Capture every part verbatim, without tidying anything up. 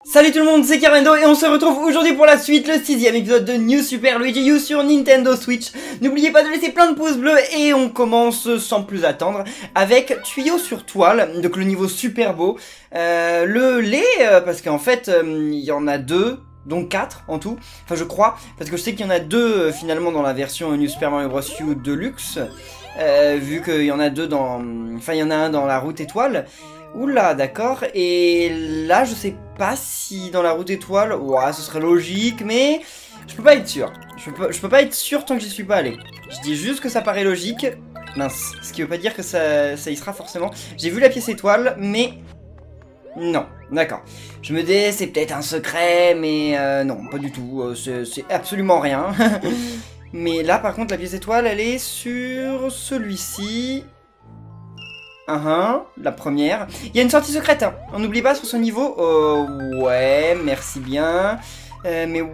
Salut tout le monde, c'est Carmendo et on se retrouve aujourd'hui pour la suite, le sixième épisode de New Super Luigi U sur Nintendo Switch. N'oubliez pas de laisser plein de pouces bleus et on commence sans plus attendre avec tuyau sur toile, donc le niveau super beau. Euh, le lait, euh, parce qu'en fait, il euh, y en a deux, donc quatre en tout, enfin je crois, parce que je sais qu'il y en a deux euh, finalement dans la version New Super Mario Bros. U Deluxe, euh, vu qu'il y en a deux dans... Enfin il y en a un dans la route étoile. Oula, d'accord, et là je sais pas si dans la route étoile, ouah, ce serait logique, mais je peux pas être sûr. Je peux, je peux pas être sûr tant que j'y suis pas allé. Je dis juste que ça paraît logique, mince, ce qui veut pas dire que ça, ça y sera forcément. J'ai vu la pièce étoile, mais non, d'accord. Je me dis c'est peut-être un secret, mais euh, non, pas du tout, euh, c'est absolument rien. Mais là par contre la pièce étoile, elle est sur celui-ci. Uh -huh, la première. Il y a une sortie secrète, hein. On n'oublie pas sur ce niveau. Euh, ouais, merci bien. Euh, mais...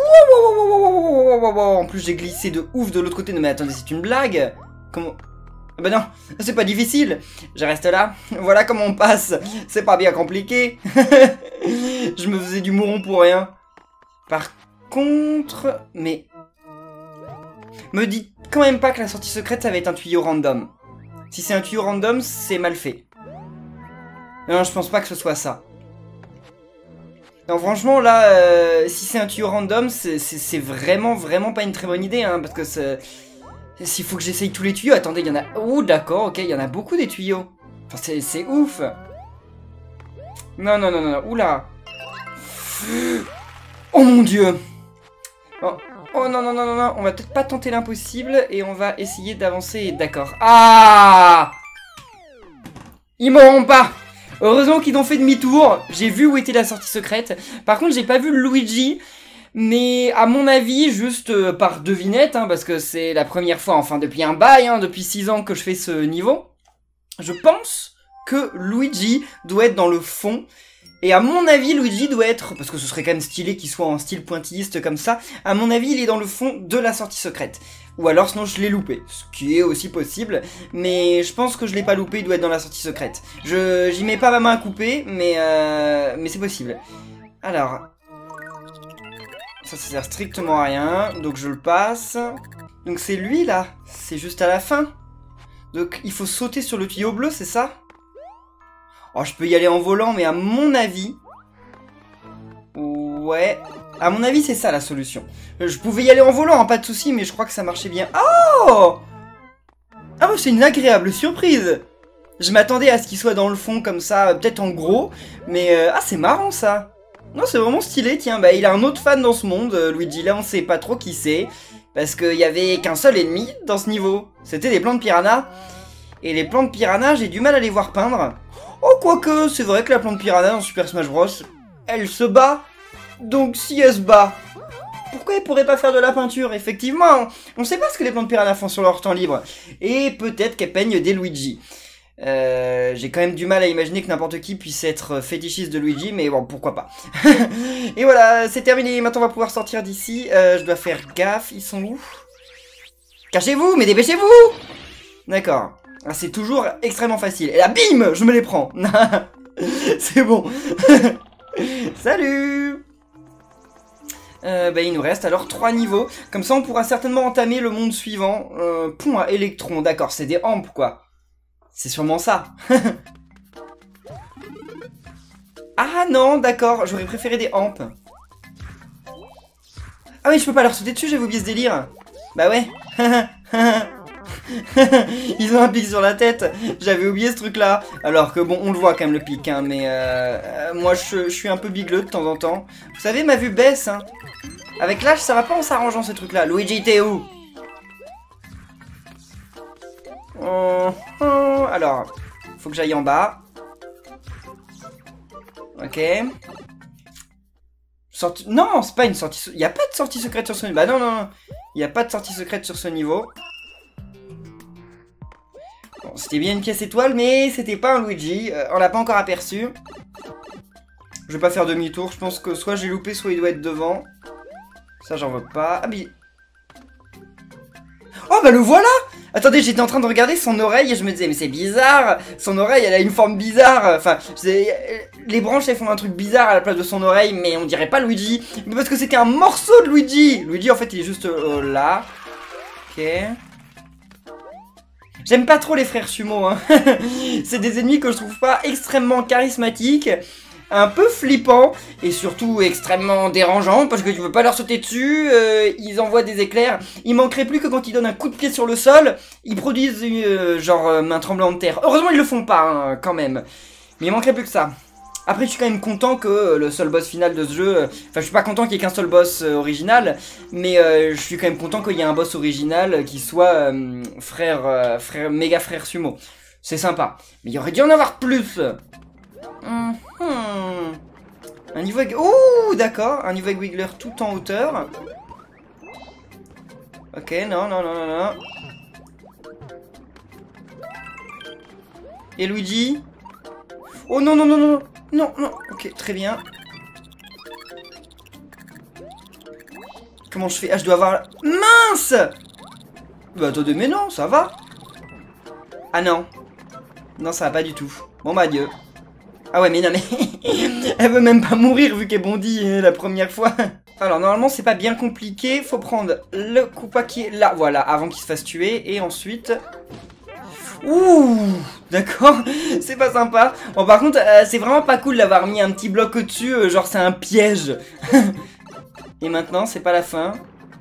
En plus, j'ai glissé de ouf de l'autre côté. Non mais attendez, c'est une blague. Comment... Ah bah non, c'est pas difficile. Je reste là. Voilà comment on passe. C'est pas bien compliqué. Je me faisais du mouron pour rien. Par contre... Mais... Me dites quand même pas que la sortie secrète, ça va être un tuyau random. Si c'est un tuyau random, c'est mal fait. Non, je pense pas que ce soit ça. Non, franchement, là, euh, si c'est un tuyau random, c'est vraiment, vraiment pas une très bonne idée, hein, parce que s'il faut que j'essaye tous les tuyaux, attendez, il y en a... Oh, d'accord, ok, il y en a beaucoup des tuyaux. Enfin, c'est ouf. Non, non, non, non, non, oula. Oh mon dieu. Bon. Oh non, non, non, non, non, on va peut-être pas tenter l'impossible et on va essayer d'avancer, d'accord. Ah! Ils m'auront pas! Heureusement qu'ils ont fait demi-tour, j'ai vu où était la sortie secrète. Par contre, j'ai pas vu le Luigi, mais à mon avis, juste euh, par devinette, hein, parce que c'est la première fois, enfin depuis un bail, hein, depuis six ans que je fais ce niveau, je pense que Luigi doit être dans le fond. Et à mon avis, Luigi doit être, parce que ce serait quand même stylé qu'il soit en style pointilliste comme ça, à mon avis, il est dans le fond de la sortie secrète. Ou alors sinon je l'ai loupé, ce qui est aussi possible, mais je pense que je l'ai pas loupé, il doit être dans la sortie secrète. Je j'y mets pas ma main à couper, mais, euh, mais c'est possible. Alors, ça, ça sert strictement à rien, donc je le passe. Donc c'est lui là, c'est juste à la fin. Donc il faut sauter sur le tuyau bleu, c'est ça ? Oh, je peux y aller en volant, mais à mon avis... Ouais... À mon avis, c'est ça la solution. Je pouvais y aller en volant, hein, pas de souci, mais je crois que ça marchait bien. Oh! Ah, c'est une agréable surprise. Je m'attendais à ce qu'il soit dans le fond, comme ça, peut-être en gros. Mais, euh, ah, c'est marrant, ça. Non, c'est vraiment stylé, tiens. Bah, il a un autre fan dans ce monde, euh, Luigi. Là, on sait pas trop qui c'est. Parce qu'il y avait qu'un seul ennemi dans ce niveau. C'était des plantes piranha. Et les plantes piranha, j'ai du mal à les voir peindre. Oh, quoique, c'est vrai que la plante piranha dans Super Smash Bros, elle se bat. Donc, si elle se bat, pourquoi elle pourrait pas faire de la peinture? Effectivement, on sait pas ce que les plantes piranha font sur leur temps libre. Et peut-être qu'elles peignent des Luigi. Euh, J'ai quand même du mal à imaginer que n'importe qui puisse être fétichiste de Luigi, mais bon, pourquoi pas. Et voilà, c'est terminé. Maintenant, on va pouvoir sortir d'ici. Euh, je dois faire gaffe. Ils sont où? Cachez-vous, mais dépêchez-vous! D'accord. Ah, c'est toujours extrêmement facile. Et là, bim, je me les prends. C'est bon. Salut. euh, bah, il nous reste alors trois niveaux. Comme ça, on pourra certainement entamer le monde suivant. Euh, pont à électrons. D'accord, c'est des hampes, quoi. C'est sûrement ça. Ah non, d'accord. J'aurais préféré des hampes. Ah oui, je peux pas leur sauter dessus, j'avais oublié ce délire. Bah ouais. Ils ont un pic sur la tête. J'avais oublié ce truc là. Alors que bon, on le voit quand même le pic, hein, mais euh, euh, moi je, je suis un peu bigleux de temps en temps. Vous savez, ma vue baisse, hein. Avec l'âge, ça va pas en s'arrangeant ce truc là. Luigi, t'es où? oh, oh, Alors, faut que j'aille en bas. Ok. Sorti... Non, c'est pas une sortie... Il y a pas de sortie secrète sur ce niveau. Bah non, non, non. Il y a pas de sortie secrète sur ce niveau. Bon, c'était bien une pièce étoile, mais c'était pas un Luigi. Euh, on l'a pas encore aperçu. Je vais pas faire demi-tour. Je pense que soit j'ai loupé, soit il doit être devant. Ça, j'en veux pas. Ah, mais... Oh, bah le voilà! Attendez, j'étais en train de regarder son oreille et je me disais, mais c'est bizarre. Son oreille, elle a une forme bizarre. Enfin, les branches, elles font un truc bizarre à la place de son oreille, mais on dirait pas Luigi. Mais parce que c'était un morceau de Luigi. Luigi, en fait, il est juste euh, là. Ok. J'aime pas trop les frères Sumo, hein. C'est des ennemis que je trouve pas extrêmement charismatiques, un peu flippants et surtout extrêmement dérangeants parce que tu veux pas leur sauter dessus, euh, ils envoient des éclairs. Il manquerait plus que quand ils donnent un coup de pied sur le sol, ils produisent euh, genre euh, main tremblante de terre. Heureusement ils le font pas, hein, quand même. Mais il manquerait plus que ça. Après, je suis quand même content que le seul boss final de ce jeu... Enfin, je suis pas content qu'il y ait qu'un seul boss euh, original, mais euh, je suis quand même content qu'il y ait un boss original qui soit euh, frère, euh, frère, méga frère sumo. C'est sympa. Mais il y aurait dû en avoir plus. Mmh. Un niveau avec... Ouh, d'accord. Un niveau avec Wiggler tout en hauteur. Ok, non, non, non, non, non. Et Luigi? Oh non, non, non, non. Non, non, ok, très bien. Comment je fais? Ah, je dois avoir... Mince! Bah, attendez, mais non, ça va. Ah non. Non, ça va pas du tout. Bon, bah, adieu. Ah ouais, mais non, mais... Elle veut même pas mourir vu qu'elle bondit euh, la première fois. Alors, normalement, c'est pas bien compliqué. Faut prendre le Koopa qui est là, voilà, avant qu'il se fasse tuer. Et ensuite... Ouh, d'accord, c'est pas sympa. Bon, par contre, euh, c'est vraiment pas cool d'avoir mis un petit bloc au-dessus, euh, genre c'est un piège. Et maintenant, c'est pas la fin.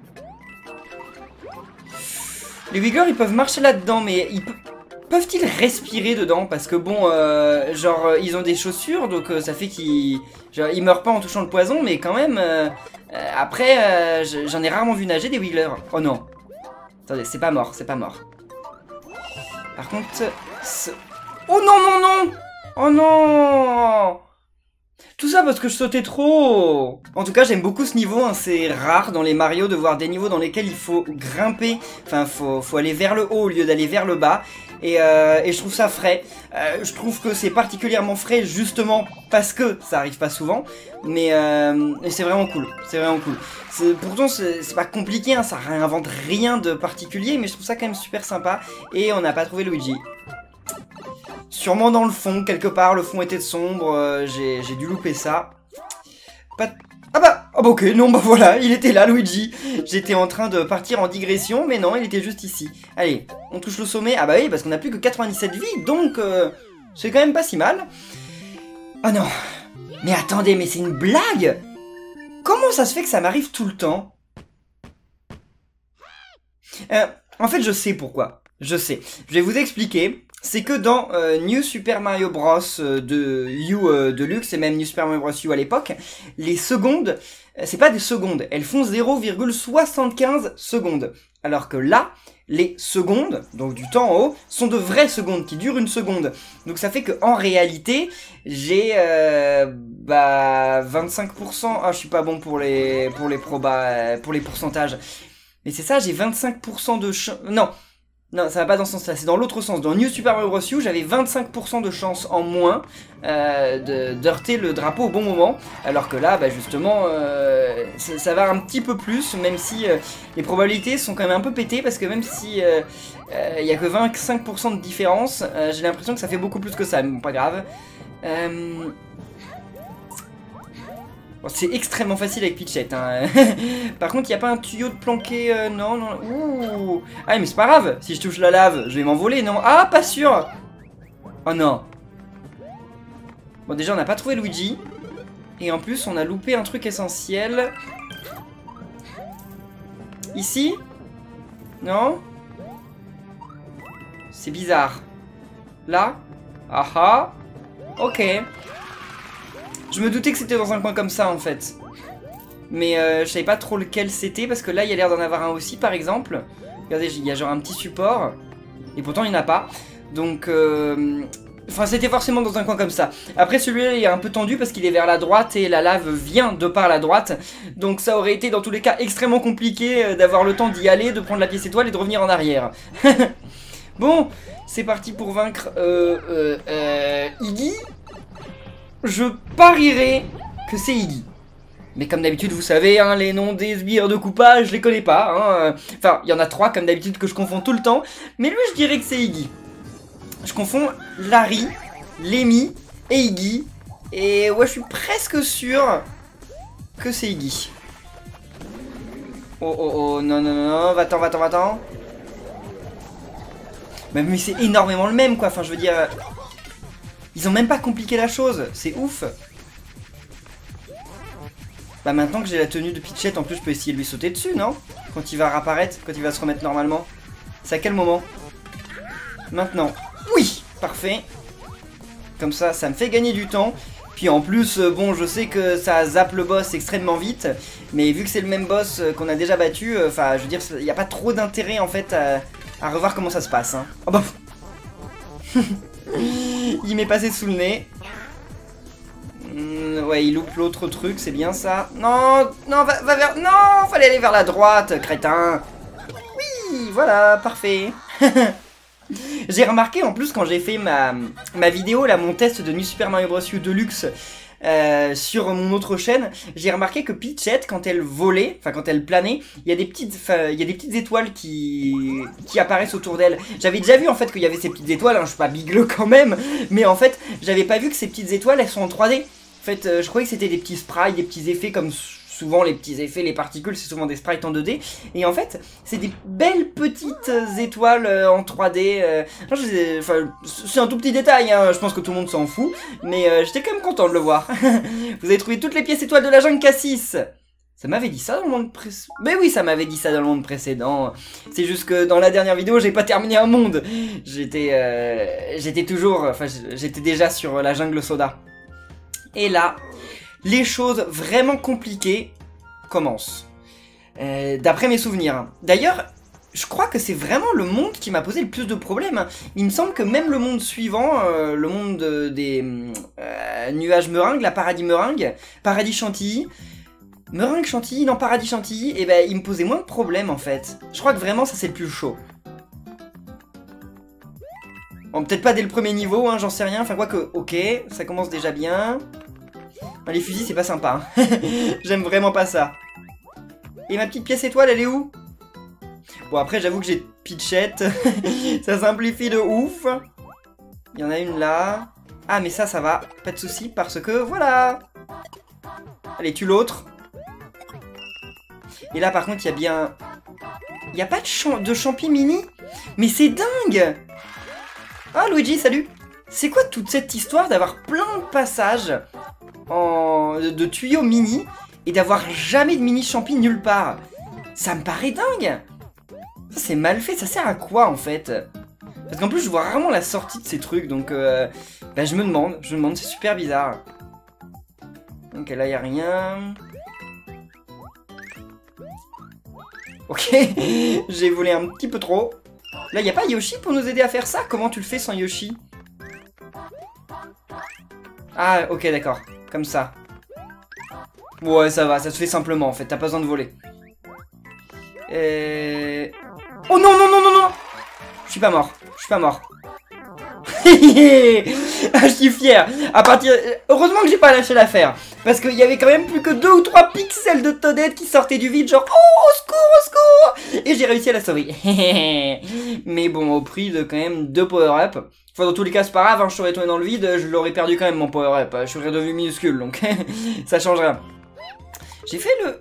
Les Wigglers, ils peuvent marcher là-dedans, mais ils pe peuvent-ils respirer dedans? Parce que bon, euh, genre, euh, ils ont des chaussures, donc euh, ça fait qu'ils... Genre, ils meurent pas en touchant le poison, mais quand même... Euh, euh, après, euh, j'en ai rarement vu nager des Wigglers. Oh non. Attendez, c'est pas mort, c'est pas mort. Par contre... Oh non, non, non! Oh non! Tout ça parce que je sautais trop! En tout cas, j'aime beaucoup ce niveau, hein. C'est rare dans les Mario de voir des niveaux dans lesquels il faut grimper. Enfin, faut, faut aller vers le haut au lieu d'aller vers le bas. Et, euh, et je trouve ça frais. Euh, je trouve que c'est particulièrement frais justement parce que ça arrive pas souvent. Mais euh, c'est vraiment cool. C'est vraiment cool. Pourtant, c'est pas compliqué, hein, ça réinvente rien de particulier, mais je trouve ça quand même super sympa. Et on n'a pas trouvé Luigi. Sûrement dans le fond, quelque part, le fond était sombre, euh, j'ai dû louper ça. Pas... Ah bah, ah bah ok, non bah voilà, il était là Luigi. J'étais en train de partir en digression, mais non, il était juste ici. Allez, on touche le sommet. Ah bah oui, parce qu'on n'a plus que quatre-vingt-dix-sept vies, donc euh, c'est quand même pas si mal. Ah non, mais attendez, mais c'est une blague! Comment ça se fait que ça m'arrive tout le temps? euh, En fait, je sais pourquoi. Je sais. Je vais vous expliquer. C'est que dans euh, New Super Mario Bros. Euh, de U euh, Deluxe et même New Super Mario Bros. U à l'époque, les secondes, euh, c'est pas des secondes. Elles font zéro virgule soixante-quinze secondes. Alors que là, les secondes, donc du temps en haut, sont de vraies secondes qui durent une seconde. Donc ça fait que en réalité, j'ai euh, bah vingt-cinq pour cent. Ah, je suis pas bon pour les pour les probas, pour les pourcentages. Mais c'est ça, j'ai vingt-cinq pour cent de chance. Non. Non, ça va pas dans ce sens-là, c'est dans l'autre sens. Dans New Super Mario Bros. U, j'avais vingt-cinq pour cent de chance en moins euh, de d'heurter le drapeau au bon moment. Alors que là, bah justement, euh, ça, ça va un petit peu plus, même si euh, les probabilités sont quand même un peu pétées. Parce que même si il euh, euh, y a que vingt-cinq pour cent de différence, euh, j'ai l'impression que ça fait beaucoup plus que ça, mais bon, pas grave. Euh... Bon, c'est extrêmement facile avec Peachette, hein. Par contre, il n'y a pas un tuyau de planqué, euh, non, non. Ouh. Ah, mais c'est pas grave. Si je touche la lave, je vais m'envoler, non? Ah, pas sûr. Oh non. Bon, déjà, on n'a pas trouvé Luigi. Et en plus, on a loupé un truc essentiel. Ici? Non? C'est bizarre. Là? Ah ah. Ok. Je me doutais que c'était dans un coin comme ça en fait. Mais euh, je savais pas trop lequel c'était parce que là il y a l'air d'en avoir un aussi par exemple. Regardez, il y a genre un petit support. Et pourtant il n'y en a pas. Donc... Euh... Enfin c'était forcément dans un coin comme ça. Après celui-là il est un peu tendu parce qu'il est vers la droite et la lave vient de par la droite. Donc ça aurait été dans tous les cas extrêmement compliqué d'avoir le temps d'y aller, de prendre la pièce étoile et de revenir en arrière. Bon, c'est parti pour vaincre euh, euh, euh, Iggy. Je parierais que c'est Iggy. Mais comme d'habitude, vous savez, hein, les noms des sbires de Koopa, je les connais pas. Hein. Enfin, il y en a trois comme d'habitude que je confonds tout le temps. Mais lui, je dirais que c'est Iggy. Je confonds Larry, Lemmy et Iggy. Et ouais, je suis presque sûr que c'est Iggy. Oh oh oh, non non non, non. va-t'en, va-t'en, va-t'en. Mais, mais c'est énormément le même quoi, enfin je veux dire... Ils ont même pas compliqué la chose, c'est ouf. Bah maintenant que j'ai la tenue de Peachette, en plus je peux essayer de lui sauter dessus, non? Quand il va réapparaître, quand il va se remettre normalement. C'est à quel moment? Maintenant. Oui, parfait. Comme ça, ça me fait gagner du temps. Puis en plus, euh, bon, je sais que ça zappe le boss extrêmement vite. Mais vu que c'est le même boss euh, qu'on a déjà battu, enfin, euh, je veux dire, il n'y a pas trop d'intérêt en fait à, à revoir comment ça se passe. Hein. Oh bah... Il m'est passé sous le nez. Mmh, ouais, il loupe l'autre truc, c'est bien ça. Non, non, va, va vers... Non, fallait aller vers la droite, crétin. Oui, voilà, parfait. J'ai remarqué en plus quand j'ai fait ma, ma vidéo, là, mon test de New Super Mario Bros. U Deluxe euh, sur mon autre chaîne, j'ai remarqué que Peachette, quand elle volait, enfin quand elle planait, il y a des petites, il y a des petites étoiles qui, qui apparaissent autour d'elle. J'avais déjà vu en fait qu'il y avait ces petites étoiles, hein, je suis pas bigleux quand même, mais en fait j'avais pas vu que ces petites étoiles elles sont en trois D. En fait, euh, je croyais que c'était des petits sprites, des petits effets comme souvent les petits effets, les particules, c'est souvent des sprites en deux D. Et en fait, c'est des belles petites étoiles euh, en trois D. Euh, c'est un tout petit détail, hein, je pense que tout le monde s'en fout. Mais euh, j'étais quand même content de le voir. Vous avez trouvé toutes les pièces étoiles de la jungle Cassis. Ça m'avait dit ça dans le monde précédent. Mais oui, ça m'avait dit ça dans le monde précédent. C'est juste que dans la dernière vidéo, j'ai pas terminé un monde. J'étais euh, j'étais toujours... Enfin, j'étais déjà sur la jungle soda. Et là... les choses vraiment compliquées commencent. Euh, D'après mes souvenirs. D'ailleurs, je crois que c'est vraiment le monde qui m'a posé le plus de problèmes. Il me semble que même le monde suivant, euh, le monde de, des euh, nuages meringues, la paradis meringue, paradis chantilly, meringue chantilly, non paradis chantilly, et ben il me posait moins de problèmes en fait. Je crois que vraiment ça c'est le plus chaud. Bon, peut-être pas dès le premier niveau, hein, j'en sais rien. Enfin quoi que, ok, ça commence déjà bien. Les fusils c'est pas sympa, hein. J'aime vraiment pas ça. Et ma petite pièce étoile elle est où? Bon après j'avoue que j'ai Peachette. Ça simplifie de ouf. Il y en a une là. Ah mais ça ça va, pas de souci parce que voilà. Allez tue l'autre. Et là par contre il y a bien... Il n'y a pas de, champ... de champi mini? Mais c'est dingue. Ah Luigi salut. C'est quoi toute cette histoire d'avoir plein de passages en... de tuyaux mini et d'avoir jamais de mini champi nulle part? Ça me paraît dingue. Ça c'est mal fait, ça sert à quoi en fait? Parce qu'en plus je vois rarement la sortie de ces trucs, donc euh, bah, je me demande, je me demande, c'est super bizarre. Ok là y a rien. Ok, j'ai volé un petit peu trop. Là y a pas Yoshi pour nous aider à faire ça? Comment tu le fais sans Yoshi? Ah, ok, d'accord. Comme ça. Ouais, ça va, ça se fait simplement, en fait. T'as pas besoin de voler. Et... oh non, non, non, non, non! Je suis pas mort. Je suis pas mort. Ah, je suis fier. À partir... Heureusement que j'ai pas lâché l'affaire. Parce qu'il y avait quand même plus que deux ou trois pixels de Toadette qui sortaient du vide, genre... oh, au secours, au secours! Et j'ai réussi à la sauver. Mais bon, au prix de quand même deux power-up. Enfin, dans tous les cas, c'est pas grave, hein, je serais tombé dans le vide, je l'aurais perdu quand même, mon power-up. Je serais devenu minuscule, donc ça change rien. J'ai fait le...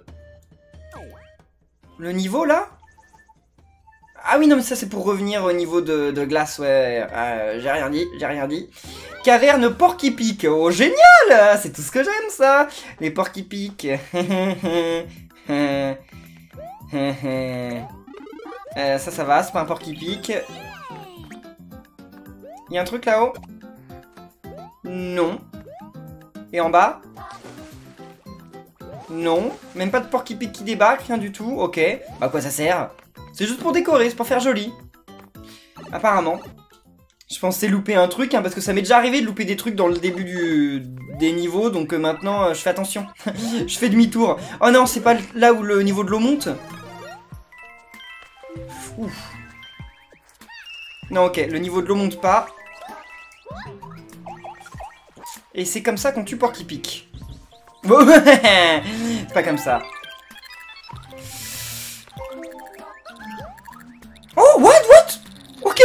le niveau, là? Ah oui, non, mais ça, c'est pour revenir au niveau de, de glace, ouais. Euh, j'ai rien dit, j'ai rien dit. Caverne porc-épic. Oh, génial! C'est tout ce que j'aime, ça. Les porc-épics. euh, ça, ça va, c'est pas un porc-épic. Il y a un truc là-haut? Non. Et en bas? Non. Même pas de porc-épic qui débarque, rien du tout. Ok. Bah, à quoi ça sert? C'est juste pour décorer, c'est pour faire joli. Apparemment. Je pensais louper un truc, hein, parce que ça m'est déjà arrivé de louper des trucs dans le début du... des niveaux, donc euh, maintenant, euh, je fais attention. Je fais demi-tour. Oh non, c'est pas là où le niveau de l'eau monte? Ouf. Non, ok, le niveau de l'eau monte pas. Et c'est comme ça qu'on tue porc-épic. C'est pas comme ça. Oh, what, what? Ok.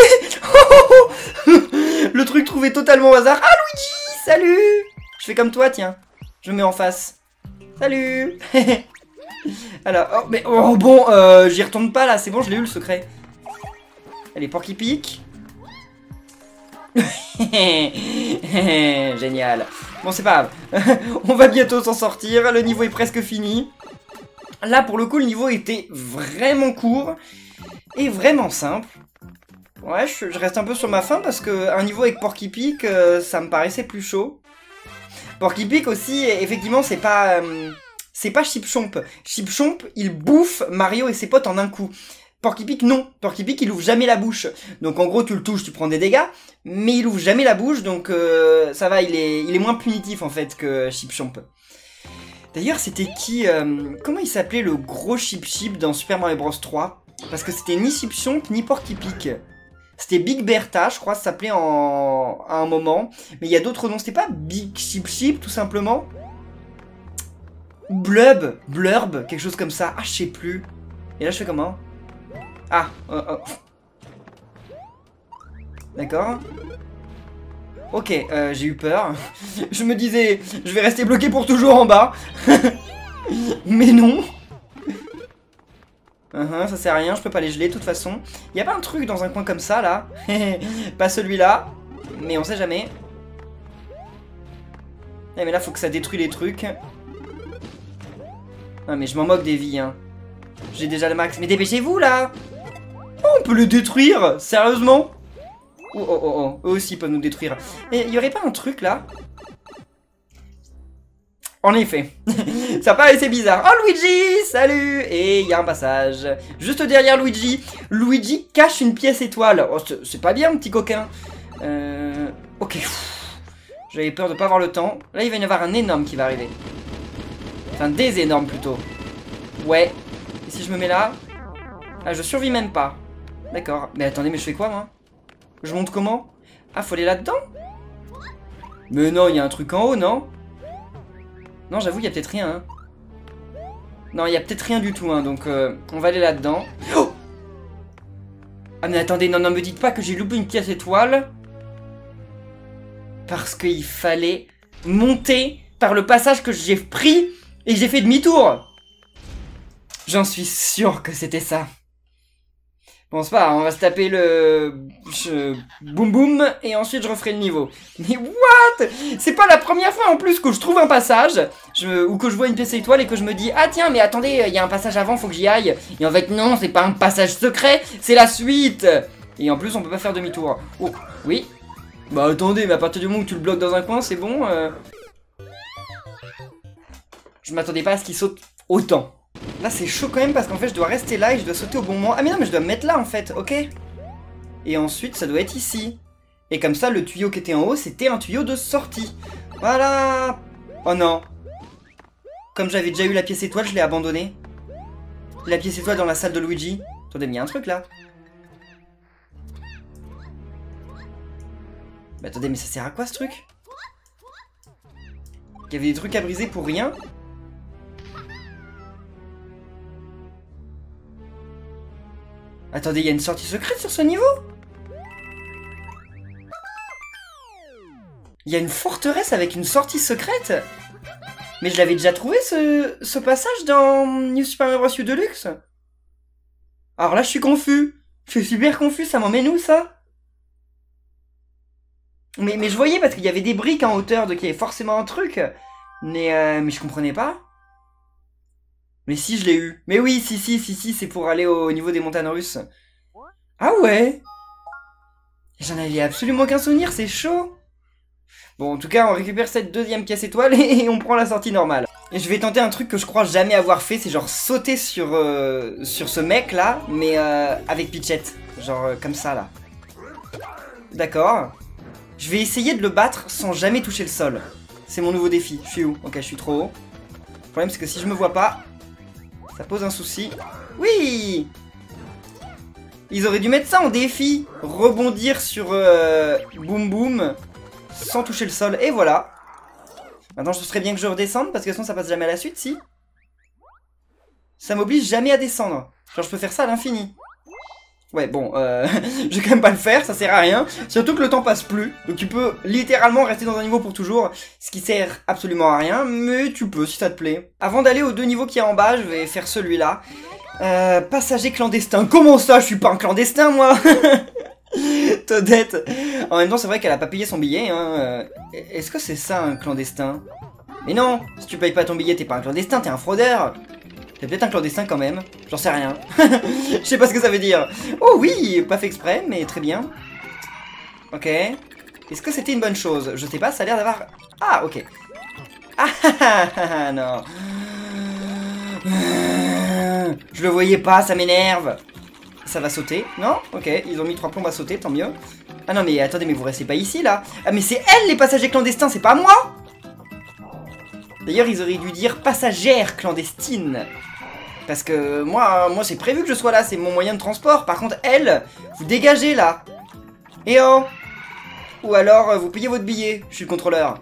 Le truc trouvé totalement au hasard. Ah, Luigi, salut. Je fais comme toi, tiens. Je me mets en face. Salut. Alors, oh, mais oh, bon, euh, j'y retourne pas là, c'est bon, je l'ai eu le secret. Allez, Porky Pic. Génial. Bon, c'est pas grave. On va bientôt s'en sortir, le niveau est presque fini. Là, pour le coup, le niveau était vraiment court et vraiment simple. Ouais, je, je reste un peu sur ma faim parce qu'un niveau avec Porky Pic, euh, ça me paraissait plus chaud. Porky Pic aussi, effectivement, c'est pas... Euh, c'est pas Chipchomp. Chipchomp, il bouffe Mario et ses potes en un coup. Porky Pic, non. Porky Pic, il ouvre jamais la bouche. Donc en gros, tu le touches, tu prends des dégâts, mais il ouvre jamais la bouche, donc euh, ça va, il est, il est moins punitif en fait que Chipchomp. D'ailleurs, c'était qui euh, comment il s'appelait le gros Chip Chip dans Super Mario Bros trois? Parce que c'était ni Chipchomp, ni Porky Pic. C'était Big Bertha, je crois, ça s'appelait en... à un moment. Mais il y a d'autres noms, c'était pas Big Chip Chip, tout simplement? Blub, Blurb, quelque chose comme ça. Ah, je sais plus. Et là, je fais comment? Ah, oh, oh. D'accord. Ok, euh, j'ai eu peur. Je me disais, je vais rester bloqué pour toujours en bas. Mais non. Uh -huh, ça sert à rien, je peux pas les geler de toute façon. Y a pas un truc dans un coin comme ça, là? Pas celui-là, mais on sait jamais. Eh, mais là, faut que ça détruit les trucs. Ah, mais je m'en moque des vies, hein. J'ai déjà le max. Mais dépêchez-vous, là! Oh, on peut le détruire! Sérieusement? Oh, oh, oh, oh. Eux aussi peuvent nous détruire. Et y aurait pas un truc, là? En effet. Ça paraissait bizarre. Oh, Luigi! Salut! Et il y a un passage. Juste derrière Luigi. Luigi cache une pièce étoile. Oh, c'est pas bien, petit coquin. Euh... Ok. J'avais peur de pas avoir le temps. Là, il va y en avoir un énorme qui va arriver. Enfin, des énormes plutôt. Ouais. Et si je me mets là? Ah, je survis même pas. D'accord. Mais attendez, mais je fais quoi, moi? Je monte comment? Ah, faut aller là-dedans? Mais non, il y a un truc en haut, non? Non, j'avoue, il y a peut-être rien. Hein. Non, il y a peut-être rien du tout, hein, donc euh, on va aller là-dedans. Oh! Ah, mais attendez, non, non, me dites pas que j'ai loupé une pièce étoile. Parce qu'il fallait monter par le passage que j'ai pris et j'ai fait demi-tour. J'en suis sûr que c'était ça. Bon, c'est pas grave, on va se taper le... Je... Boum boum, et ensuite je referai le niveau. Mais what? C'est pas la première fois en plus que je trouve un passage, je... ou que je vois une pièce étoile et que je me dis, ah tiens, mais attendez, il y a un passage avant, faut que j'y aille. Et en fait, non, c'est pas un passage secret, c'est la suite. Et en plus, on peut pas faire demi-tour. Oh, oui. Bah attendez, mais à partir du moment où tu le bloques dans un coin, c'est bon. Euh... Je m'attendais pas à ce qu'il saute autant. Là c'est chaud quand même parce qu'en fait je dois rester là et je dois sauter au bon moment. Ah mais non mais je dois me mettre là en fait, ok. Et ensuite ça doit être ici. Et comme ça le tuyau qui était en haut c'était un tuyau de sortie. Voilà. Oh non. Comme j'avais déjà eu la pièce étoile je l'ai abandonné. La pièce étoile dans la salle de Luigi. Attendez mais il y a un truc là. Bah attendez mais ça sert à quoi ce truc? Il y avait des trucs à briser pour rien. Attendez, il y a une sortie secrète sur ce niveau? Il y a une forteresse avec une sortie secrète? Mais je l'avais déjà trouvé ce, ce passage dans New Super Mario Bros. U Deluxe. Alors là je suis confus. Je suis super confus, ça m'emmène où ça? mais, mais je voyais parce qu'il y avait des briques en hauteur, donc il y avait forcément un truc. Mais, euh, mais je comprenais pas. Mais si, je l'ai eu. Mais oui, si, si, si, si, c'est pour aller au niveau des montagnes russes. Ah ouais? J'en avais absolument aucun souvenir, c'est chaud. Bon, en tout cas, on récupère cette deuxième pièce étoile et on prend la sortie normale. Et je vais tenter un truc que je crois jamais avoir fait, c'est genre sauter sur, euh, sur ce mec là, mais euh, avec Peachette. Genre euh, comme ça là. D'accord. Je vais essayer de le battre sans jamais toucher le sol. C'est mon nouveau défi. Je suis où? Ok, je suis trop haut. Le problème c'est que si je me vois pas... Ça pose un souci. Oui! Ils auraient dû mettre ça en défi. Rebondir sur euh, Boum Boum sans toucher le sol. Et voilà. Maintenant, je serais bien que je redescende parce que sinon ça passe jamais à la suite, si. ça m'oblige jamais à descendre. Genre, je peux faire ça à l'infini. Ouais, bon, euh, je vais quand même pas le faire, ça sert à rien. Surtout que le temps passe plus. Donc tu peux littéralement rester dans un niveau pour toujours. Ce qui sert absolument à rien, mais tu peux si ça te plaît. Avant d'aller aux deux niveaux qu'il y a en bas, je vais faire celui-là. Euh, passager clandestin. Comment ça, je suis pas un clandestin, moi? Todette. En même temps, c'est vrai qu'elle a pas payé son billet, hein. Est-ce que c'est ça, un clandestin? Mais non, si tu payes pas ton billet, t'es pas un clandestin, t'es un fraudeur. T'es peut-être un clandestin quand même, j'en sais rien. Je sais pas ce que ça veut dire. Oh oui, pas fait exprès, mais très bien. Ok. Est-ce que c'était une bonne chose? Je sais pas, ça a l'air d'avoir... Ah, ok. Ah, ah, ah, ah, non. Je le voyais pas, ça m'énerve. Ça va sauter, non? Ok, ils ont mis trois plombes à sauter, tant mieux. Ah non, mais attendez, mais vous restez pas ici, là. Ah, mais c'est elle, les passagers clandestins, c'est pas moi. D'ailleurs, ils auraient dû dire passagère clandestine. Parce que moi, moi c'est prévu que je sois là, c'est mon moyen de transport. Par contre, elle, vous dégagez là. Et oh. Ou alors, vous payez votre billet. Je suis le contrôleur.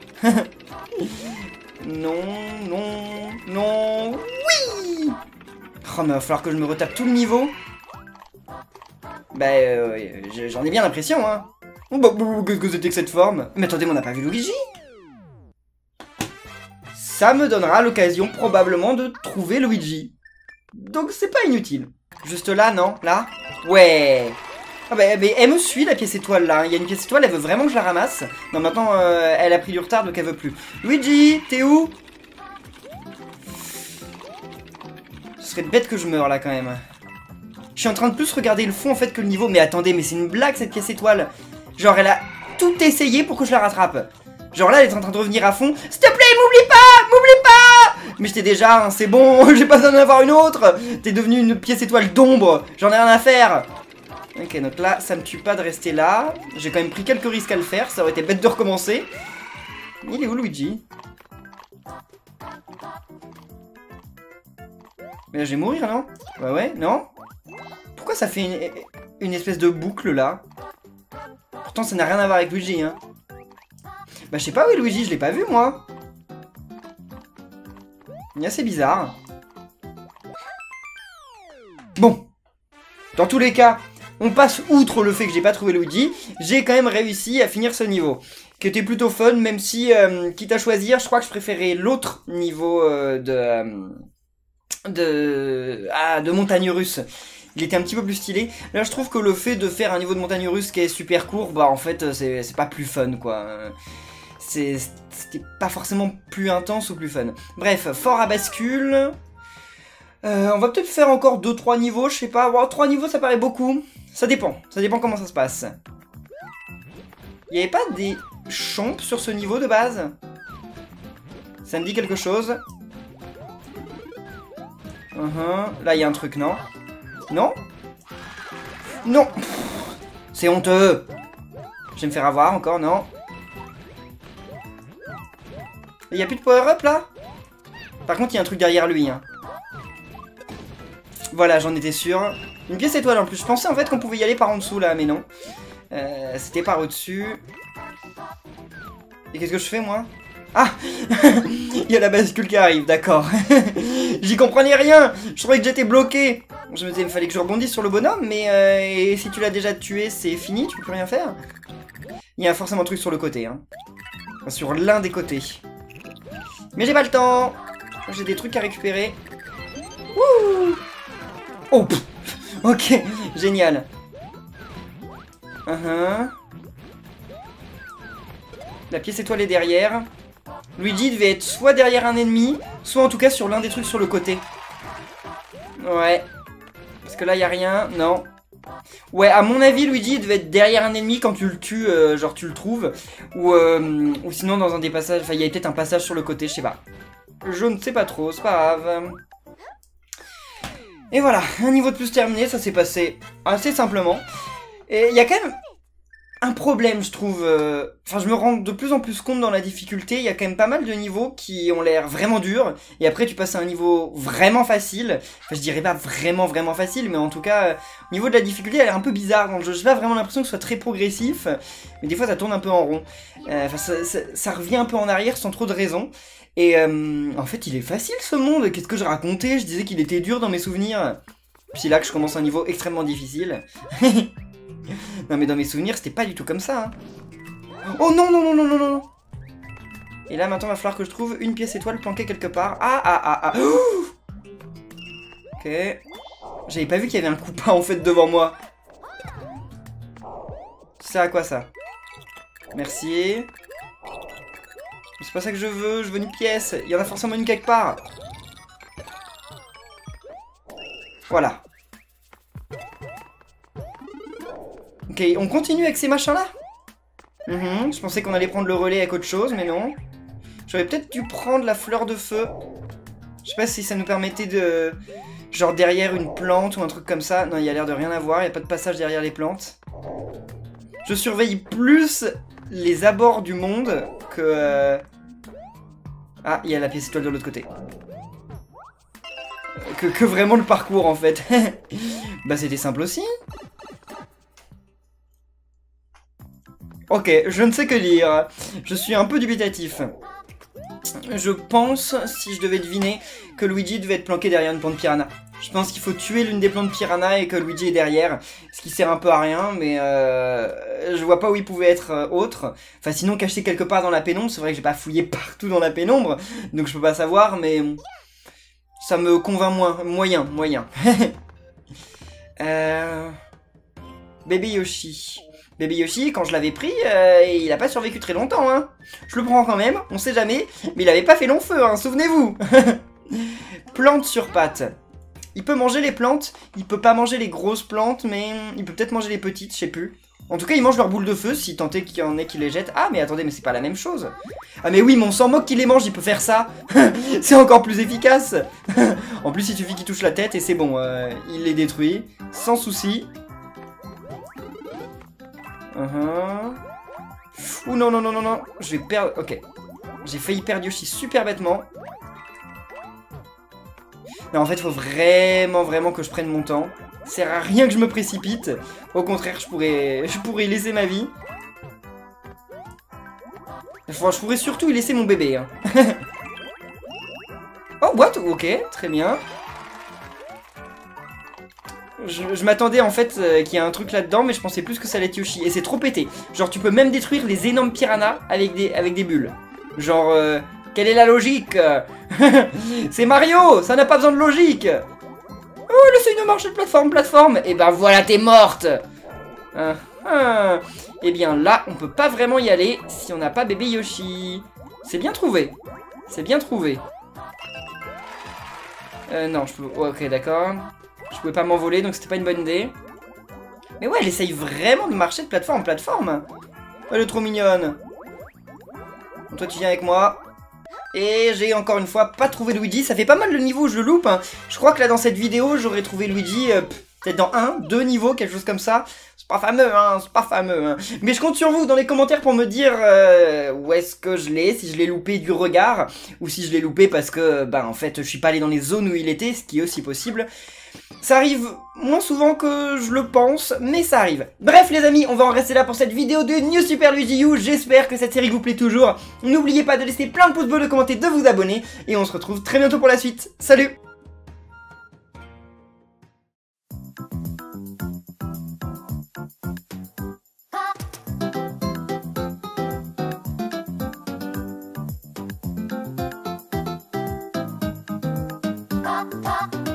Non, non, non. Oui. Oh, mais il va falloir que je me retape tout le niveau. Bah, euh, j'en ai bien l'impression, hein. Oh, bah, qu'est-ce que c'était que cette forme? Mais attendez, on n'a pas vu Luigi. Ça me donnera l'occasion probablement de trouver Luigi. Donc c'est pas inutile. Juste là, non? Là? Ouais. Ah bah, bah, elle me suit la pièce étoile là. Il y a une pièce étoile, elle veut vraiment que je la ramasse. Non, maintenant euh, elle a pris du retard donc elle veut plus. Luigi, t'es où? Ce serait bête que je meure là quand même. Je suis en train de plus regarder le fond en fait que le niveau. Mais attendez, mais c'est une blague cette pièce étoile. Genre elle a tout essayé pour que je la rattrape. Genre là elle est en train de revenir à fond. S'il te plaît, m'oublie pas, m'oublie pas. Mais j'étais déjà, hein, c'est bon, j'ai pas besoin d'en avoir une autre. T'es devenu une pièce étoile d'ombre, j'en ai rien à faire. Ok, donc là ça me tue pas de rester là. J'ai quand même pris quelques risques à le faire, ça aurait été bête de recommencer. Il est où Luigi? Mais là je vais mourir non? Ouais ouais, non? Pourquoi ça fait une, une espèce de boucle là? Pourtant ça n'a rien à voir avec Luigi hein. Bah je sais pas où est Luigi, je l'ai pas vu moi. Il est assez bizarre. Bon. Dans tous les cas, on passe outre le fait que j'ai pas trouvé Luigi. J'ai quand même réussi à finir ce niveau. Qui était plutôt fun, même si, euh, quitte à choisir, je crois que je préférais l'autre niveau euh, de... Euh, de... Ah, de montagne russe. Il était un petit peu plus stylé. Là, je trouve que le fait de faire un niveau de montagne russe qui est super court, bah en fait, c'est pas plus fun, quoi. C'était pas forcément plus intense ou plus fun. Bref, fort à bascule. Euh, on va peut-être faire encore deux trois niveaux, je sais pas. Wow, trois niveaux, ça paraît beaucoup. Ça dépend. Ça dépend comment ça se passe. Il n'y avait pas des chompes sur ce niveau de base? Ça me dit quelque chose. Uh-huh. Là, il y a un truc, non? Non? Non. C'est honteux. Je vais me faire avoir encore, non? Il n'y a plus de power-up, là? Par contre, il y a un truc derrière lui, hein. Voilà, j'en étais sûr. Une pièce étoile, en plus. Je pensais, en fait, qu'on pouvait y aller par en dessous, là, mais non. Euh, C'était par au-dessus. Et qu'est-ce que je fais, moi? Ah. Il y a la bascule qui arrive, d'accord. J'y comprenais rien. Je croyais que j'étais bloqué. Je me disais, il fallait que je rebondisse sur le bonhomme, mais euh, et si tu l'as déjà tué, c'est fini, tu peux plus rien faire. Il y a forcément un truc sur le côté, hein. Enfin, sur l'un des côtés. Mais j'ai pas le temps. J'ai des trucs à récupérer. Wouh. Oh, pff. Ok, génial. Uh-huh. La pièce étoile est derrière. Luigi devait être soit derrière un ennemi, soit en tout cas sur l'un des trucs sur le côté. Ouais. Parce que là, il n'y a rien. Non. Ouais, à mon avis, Luigi devait être derrière un ennemi quand tu le tues, euh, genre tu le trouves. Ou, euh, ou sinon dans un des passages, enfin il y a peut-être un passage sur le côté, je sais pas. Je ne sais pas trop, c'est pas grave. Et voilà, un niveau de plus terminé, ça s'est passé assez simplement. Et il y a quand même un problème, je trouve. euh, Enfin, je me rends de plus en plus compte dans la difficulté. Il y a quand même pas mal de niveaux qui ont l'air vraiment durs. Et après, tu passes à un niveau vraiment facile. Enfin, je dirais pas vraiment, vraiment facile, mais en tout cas, euh, au niveau de la difficulté, elle a l'air un peu bizarre dans le jeu. J'ai pas vraiment l'impression que ce soit très progressif. Mais des fois, ça tourne un peu en rond. Euh, Enfin, ça, ça, ça revient un peu en arrière sans trop de raison. Et euh, en fait, il est facile ce monde. Qu'est-ce que je racontais? Je disais qu'il était dur dans mes souvenirs. Puis là que je commence un niveau extrêmement difficile. Non mais dans mes souvenirs, c'était pas du tout comme ça. Hein. Oh non, non, non, non, non, non. Et là, maintenant, il va falloir que je trouve une pièce étoile planquée quelque part. Ah, ah, ah, ah. Oh, ok. J'avais pas vu qu'il y avait un Koopa, en fait, devant moi. Ça sert à quoi, ça? Merci. C'est pas ça que je veux. Je veux une pièce. Il y en a forcément une quelque part. Voilà. Ok, on continue avec ces machins-là. Mmh, je pensais qu'on allait prendre le relais avec autre chose, mais non. J'aurais peut-être dû prendre la fleur de feu. Je sais pas si ça nous permettait de... Genre derrière une plante ou un truc comme ça. Non, il y a l'air de rien avoir. Il n'y a pas de passage derrière les plantes. Je surveille plus les abords du monde que... Euh... Ah, il y a la pièce étoile de l'autre côté. Que, que vraiment le parcours, en fait. Bah, c'était simple aussi. Ok, je ne sais que lire. Je suis un peu dubitatif. Je pense, si je devais deviner, que Luigi devait être planqué derrière une plante piranha. Je pense qu'il faut tuer l'une des plantes piranha et que Luigi est derrière. Ce qui sert un peu à rien, mais euh, je vois pas où il pouvait être euh, autre. Enfin, sinon, caché quelque part dans la pénombre. C'est vrai que j'ai pas fouillé partout dans la pénombre, donc je peux pas savoir, mais... Ça me convainc moins. Moyen, moyen. euh... Bébé Yoshi... Bébé Yoshi, quand je l'avais pris, euh, il a pas survécu très longtemps, hein. Je le prends quand même, on sait jamais, mais il avait pas fait long feu, hein, souvenez-vous. Plante sur pattes. Il peut manger les plantes, il peut pas manger les grosses plantes, mais il peut peut-être manger les petites, je sais plus. En tout cas, il mange leurs boules de feu, si tant est qu'il y en ait qui les jettent. Ah, mais attendez, mais c'est pas la même chose. Ah mais oui, mais on s'en moque qu'il les mange, il peut faire ça. C'est encore plus efficace. En plus, il suffit qu'il touche la tête et c'est bon, euh, il les détruit, sans souci. Uh-huh. Ouh non, non, non, non, non. Je vais perdre... Ok. J'ai failli perdre Yoshi super bêtement. Non, en fait, il faut vraiment, vraiment que je prenne mon temps. Ça sert à rien que je me précipite. Au contraire, je pourrais, je pourrais y laisser ma vie. Enfin, je pourrais surtout y laisser mon bébé. Hein. Oh, what? Ok, très bien. Je, je m'attendais en fait euh, qu'il y a un truc là-dedans, mais je pensais plus que ça allait être Yoshi. Et c'est trop pété. Genre, tu peux même détruire les énormes piranhas avec des, avec des bulles. Genre, euh, quelle est la logique? C'est Mario, ça n'a pas besoin de logique. Oh, laissez-nous marcher de plateforme, plateforme. Et ben voilà, t'es morte. Ah, ah. Et bien là, on peut pas vraiment y aller si on n'a pas bébé Yoshi. C'est bien trouvé. C'est bien trouvé. Euh, non, je peux... Oh, ok, d'accord. Je pouvais pas m'envoler, donc c'était pas une bonne idée. Mais ouais, elle essaye vraiment de marcher de plateforme en plateforme. Elle est trop mignonne. Bon, toi, tu viens avec moi. Et j'ai encore une fois pas trouvé Luigi. Ça fait pas mal le niveau où je le loupe. Hein. Je crois que là, dans cette vidéo, j'aurais trouvé Luigi euh, peut-être dans un, deux niveaux, quelque chose comme ça. C'est pas fameux, hein, c'est pas fameux. Hein. Mais je compte sur vous dans les commentaires pour me dire euh, où est-ce que je l'ai, si je l'ai loupé du regard, ou si je l'ai loupé parce que, bah, en fait, je suis pas allé dans les zones où il était, ce qui est aussi possible. Ça arrive moins souvent que je le pense, mais ça arrive. Bref les amis, on va en rester là pour cette vidéo de New Super Luigi U. J'espère que cette série vous plaît toujours. N'oubliez pas de laisser plein de pouces bleus, de commenter, de vous abonner. Et on se retrouve très bientôt pour la suite. Salut! Pop, pop.